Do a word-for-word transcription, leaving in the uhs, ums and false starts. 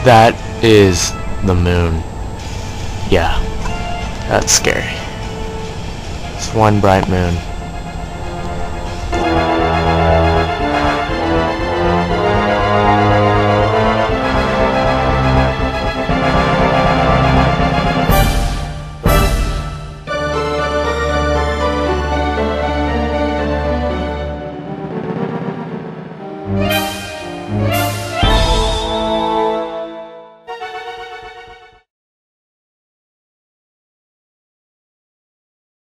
That is the moon. Yeah, that's scary. It's one bright moon.